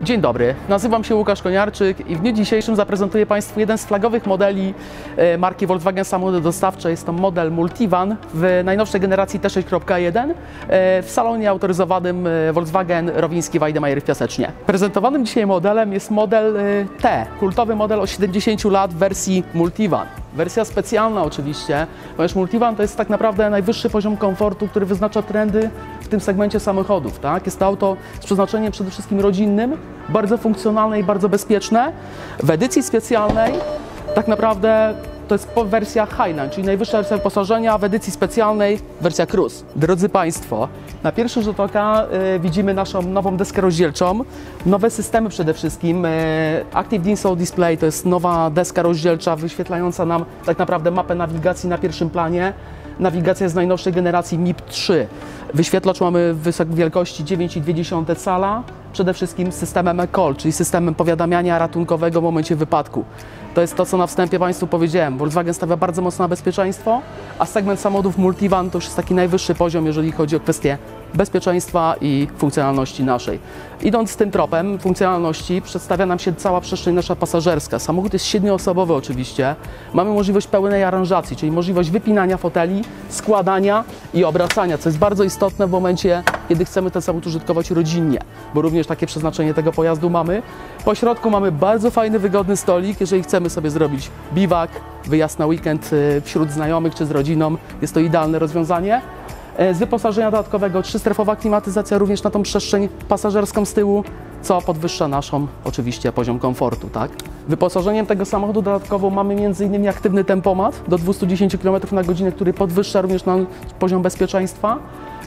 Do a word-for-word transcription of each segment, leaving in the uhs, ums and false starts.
Dzień dobry, nazywam się Łukasz Koniarczyk i w dniu dzisiejszym zaprezentuję Państwu jeden z flagowych modeli marki Volkswagen Samochody Dostawcze. Jest to model Multivan w najnowszej generacji T sześć kropka jeden w salonie autoryzowanym Volkswagen Rowiński-Weidemajer w Piasecznie. Prezentowanym dzisiaj modelem jest model T, kultowy model o siedemdziesięciu lat w wersji Multivan. Wersja specjalna oczywiście, ponieważ Multivan to jest tak naprawdę najwyższy poziom komfortu, który wyznacza trendy w tym segmencie samochodów. Tak? Jest to auto z przeznaczeniem przede wszystkim rodzinnym, bardzo funkcjonalne i bardzo bezpieczne. W edycji specjalnej tak naprawdę to jest wersja Highline, czyli najwyższa wersja wyposażenia, a w edycji specjalnej wersja Cruise. Drodzy Państwo, na pierwszy rzut oka y, widzimy naszą nową deskę rozdzielczą, nowe systemy przede wszystkim. Y, Active Digital Display to jest nowa deska rozdzielcza wyświetlająca nam tak naprawdę mapę nawigacji na pierwszym planie. Nawigacja z najnowszej generacji M I P trzy. Wyświetlacz mamy w wielkości dziewięć przecinek dwa cala, przede wszystkim systemem e-call, czyli systemem powiadamiania ratunkowego w momencie wypadku. To jest to, co na wstępie Państwu powiedziałem. Volkswagen stawia bardzo mocno na bezpieczeństwo, a segment samochodów Multivan to już jest taki najwyższy poziom, jeżeli chodzi o kwestie bezpieczeństwa i funkcjonalności naszej. Idąc tym tropem funkcjonalności, przedstawia nam się cała przestrzeń nasza pasażerska. Samochód jest siedmioosobowy oczywiście. Mamy możliwość pełnej aranżacji, czyli możliwość wypinania foteli, składania i obracania, co jest bardzo istotne w momencie, kiedy chcemy ten samochód użytkować rodzinnie, bo również takie przeznaczenie tego pojazdu mamy. Po środku mamy bardzo fajny, wygodny stolik, jeżeli chcemy sobie zrobić biwak, wyjazd na weekend wśród znajomych czy z rodziną, jest to idealne rozwiązanie. Z wyposażenia dodatkowego trzystrefowa klimatyzacja również na tą przestrzeń pasażerską z tyłu, co podwyższa naszą oczywiście poziom komfortu. Tak? Wyposażeniem tego samochodu dodatkowo mamy między innymi aktywny tempomat do dwustu dziesięciu kilometrów na godzinę, który podwyższa również nam poziom bezpieczeństwa,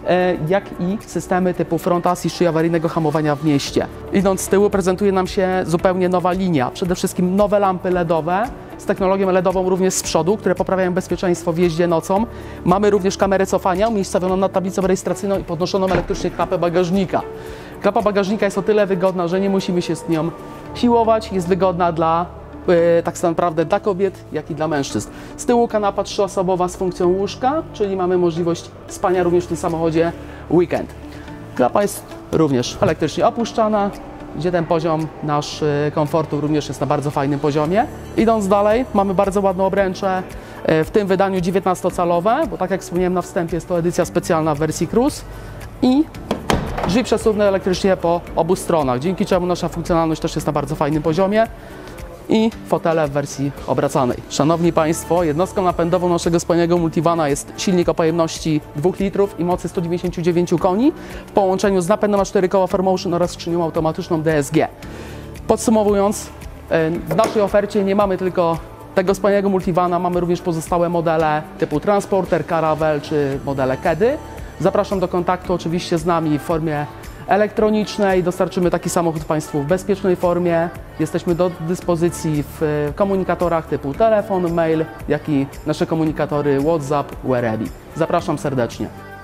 jak i systemy typu front assist, czyli awaryjnego hamowania w mieście. Idąc z tyłu prezentuje nam się zupełnie nowa linia, przede wszystkim nowe lampy LEDowe, z technologią LEDową również z przodu, które poprawiają bezpieczeństwo w jeździe nocą. Mamy również kamerę cofania umiejscowioną nad tablicą rejestracyjną i podnoszoną elektrycznie klapę bagażnika. Klapa bagażnika jest o tyle wygodna, że nie musimy się z nią siłować, jest wygodna dla yy, tak naprawdę dla kobiet, jak i dla mężczyzn. Z tyłu kanapa trzyosobowa z funkcją łóżka, czyli mamy możliwość spania również w tym samochodzie weekend. Klapa jest również elektrycznie opuszczana, gdzie ten poziom nasz komfortu również jest na bardzo fajnym poziomie. Idąc dalej, mamy bardzo ładne obręcze, w tym wydaniu dziewiętnastocalowe, bo tak jak wspomniałem na wstępie, jest to edycja specjalna w wersji Cruise i drzwi przesuwne elektrycznie po obu stronach, dzięki czemu nasza funkcjonalność też jest na bardzo fajnym poziomie i fotele w wersji obracanej. Szanowni Państwo, jednostką napędową naszego wspaniałego Multivana jest silnik o pojemności dwóch litrów i mocy stu dziewięćdziesięciu dziewięciu koni w połączeniu z napędem na cztery koła four motion oraz skrzynią automatyczną D S G. Podsumowując, w naszej ofercie nie mamy tylko tego wspaniałego Multivana, mamy również pozostałe modele typu Transporter, Caravelle czy modele Kedy. Zapraszam do kontaktu oczywiście z nami w formie elektronicznej. Dostarczymy taki samochód Państwu w bezpiecznej formie. Jesteśmy do dyspozycji w komunikatorach typu telefon, mail, jak i nasze komunikatory WhatsApp, Wherever. Zapraszam serdecznie.